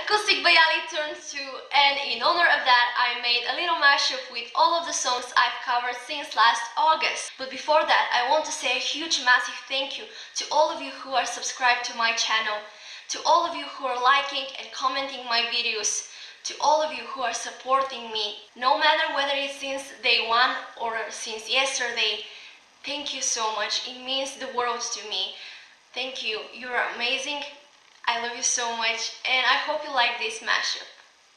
AcousticByAli turned 2, and in honor of that I made a little mashup with all of the songs I've covered since last August. But before that, I want to say a huge massive thank you to all of you who are subscribed to my channel, to all of you who are liking and commenting my videos, to all of you who are supporting me, no matter whether it's since day one or since yesterday. Thank you so much, it means the world to me. Thank you, you're amazing. I love you so much, and I hope you like this mashup.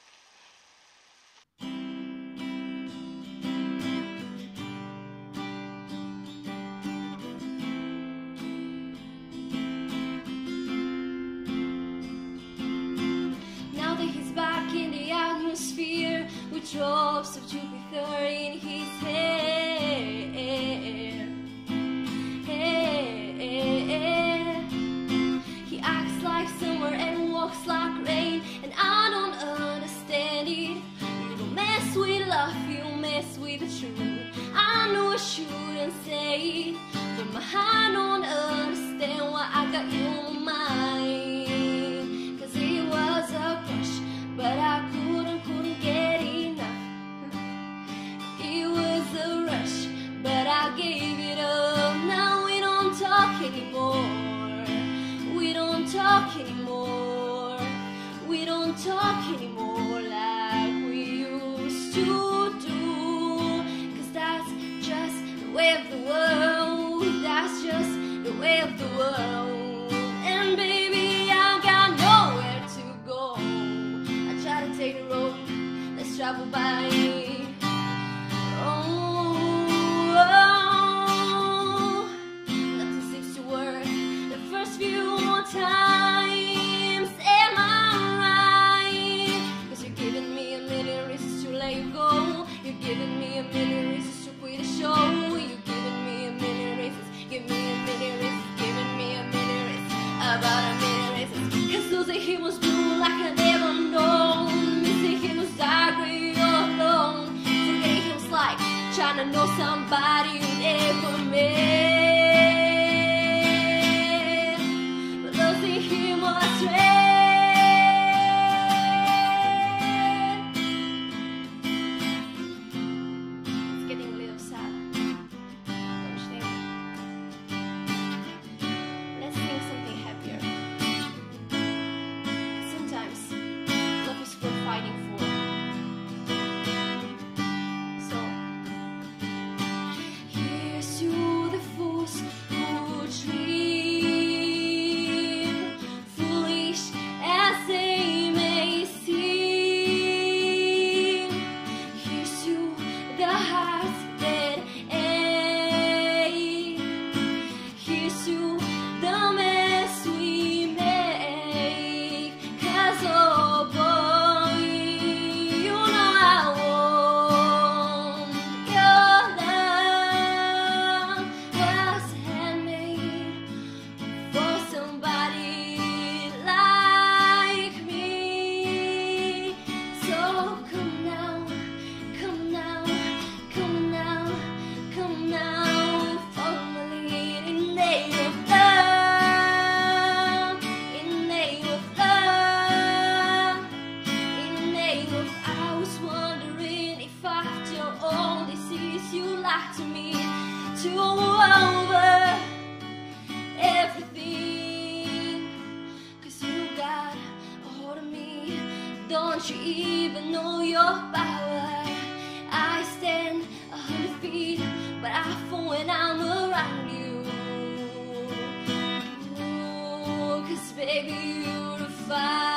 Now that he's back in the atmosphere, with drops of Jupiter in his hair, he acts like summer and walks like rain, and I don't understand it. You don't mess with love, you mess with the truth. I know I shouldn't say it, but my heart don't understand why I got you on my mind. Cause it was a crush, but I couldn't get enough. It was a rush, but I gave it up. Now we don't talk anymore. We don't talk anymore. We don't talk anymore like we used to do. Cause that's just the way of the world. That's just the way of the world. And baby, I got nowhere to go. I try to take the road, let's travel by. Nothing seems to work the first few times. Am I right? Cause you're giving me a million reasons to let you go. You're giving me a million reasons to quit the show. You're giving me a million reasons. Give me a million reasons. Giving me a million reasons. About a million reasons. Cause losing him was blue like I never known. Missing him was dark when you're alone. Forgetting him was like trying to know somebody you never met. But losing him was rare. It's getting a little sad, don't you think? Let's sing something happier. Sometimes love is worth fighting for. So here's to the fools who dream, foolish as they may seem. Here's to the hearts that ache. Here's to the mess we make. Cause oh boy, you know I want your love was handmade for somebody like me. So come now, come now, come now, come now, follow my lead in the name of love, in the name of love, in the name of. I was wondering if after all this is you like to me to over everything. Cause you got a hold of me, don't you even know your power? I stand 100 feet, but I fall when I'm around you. Ooh, cause baby, you're a fire.